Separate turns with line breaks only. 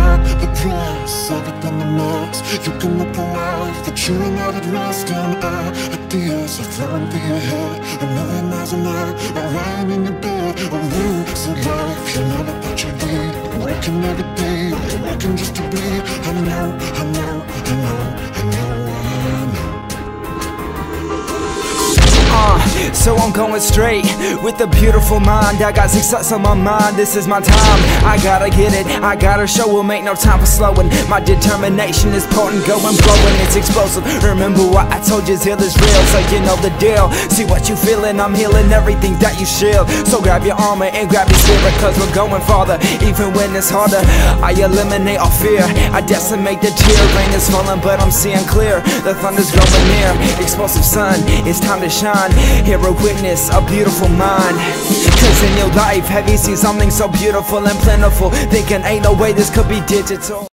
at the press, everything a mess. You can look away, but you're not at rest. And ideas are flowing through your head, a million miles an hour, or lying in your bed. Or lose a life, you know what you need. Working every day, working just to be. I know, I know, I know, I know, I know.
So I'm going straight with a beautiful mind. I got success on my mind, this is my time. I gotta get it, I gotta show it, ain't no time for slowing. My determination is potent, going blowing, it's explosive. Remember what I told you, zeal is real, so you know the deal. See what you feeling, I'm healing everything that you shield. So grab your armor and grab your spirit, cause we're going farther, even when it's harder. I eliminate all fear, I decimate the tear. Rain is falling but I'm seeing clear, the thunder's growing near. Explosive sun, it's time to shine. Here a witness, a beautiful mind. Cause in your life, have you seen something so beautiful and plentiful, thinking ain't no way this could be digital?